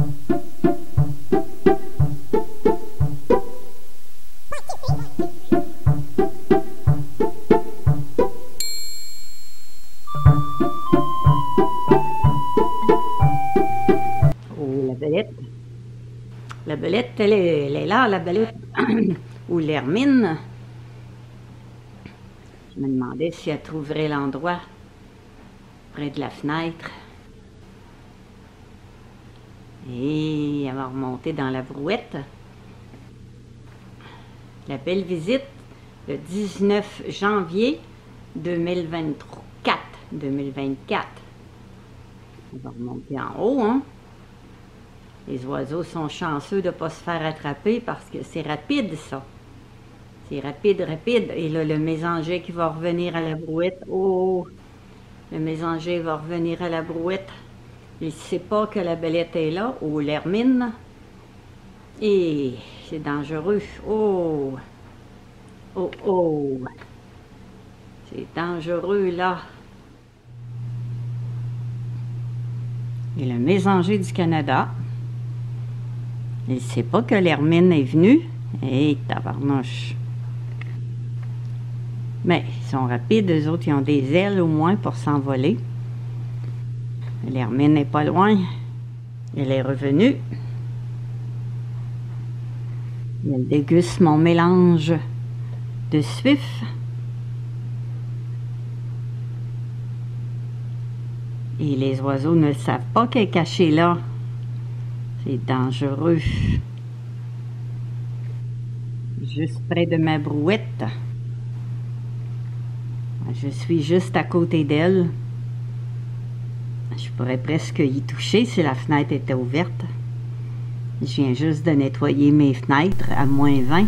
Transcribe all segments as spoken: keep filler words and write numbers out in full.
Oh, la belette. La belette, elle est, elle est là, la belette. Ou l'hermine. Je me demandais si elle trouverait l'endroit près de la fenêtre. Et elle va remonter dans la brouette. La belle visite le dix-neuf janvier deux mille vingt-quatre. deux mille vingt-quatre. On va remonter en haut, hein. Les oiseaux sont chanceux de ne pas se faire attraper parce que c'est rapide, ça. C'est rapide, rapide. Et là, le mésanger qui va revenir à la brouette. Oh! Le mésanger va revenir à la brouette. Il ne sait pas que la belette est là, ou l'hermine. Et c'est dangereux. Oh! Oh, oh! C'est dangereux, là. Et le mésanger du Canada, il ne sait pas que l'hermine est venue. Hé, tabarnouche! Mais ils sont rapides, eux autres, ils ont des ailes au moins pour s'envoler. L'hermine n'est pas loin. Elle est revenue. Elle déguste mon mélange de suif. Et les oiseaux ne savent pas qu'elle est cachée là. C'est dangereux. Juste près de ma brouette. Je suis juste à côté d'elle. Je pourrais presque y toucher si la fenêtre était ouverte. Je viens juste de nettoyer mes fenêtres à moins vingt.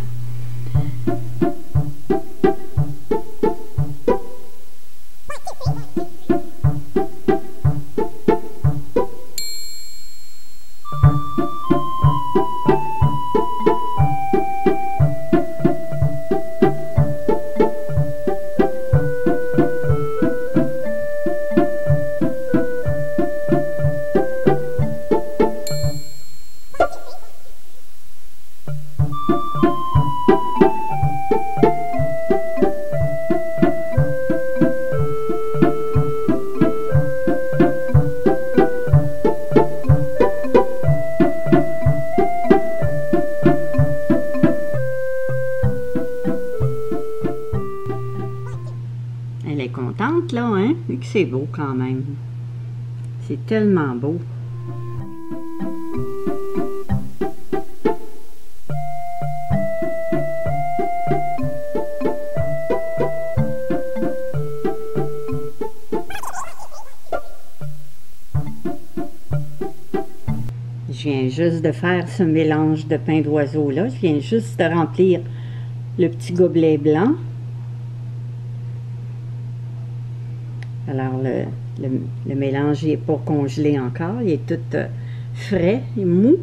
Elle est contente, là, hein? Et que c'est beau, quand même. C'est tellement beau. Je viens juste de faire ce mélange de pain d'oiseau-là. Je viens juste de remplir le petit gobelet blanc. Alors, le, le, le mélange n'est pas congelé encore. Il est tout euh, frais et mou.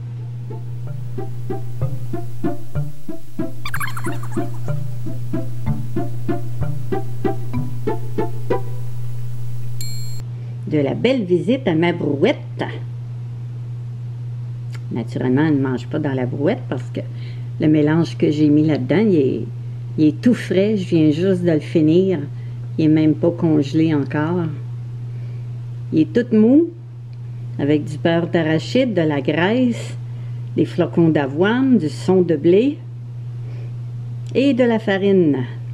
De la belle visite à ma brouette. Naturellement, elle ne mange pas dans la brouette parce que le mélange que j'ai mis là-dedans, il est, il est tout frais. Je viens juste de le finir. Il n'est même pas congelé encore. Il est tout mou, avec du beurre d'arachide, de la graisse, des flocons d'avoine, du son de blé et de la farine.